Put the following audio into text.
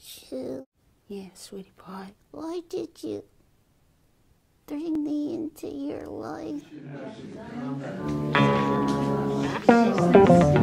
Shu. Yeah, sweetie pie. Why did you bring me into your life?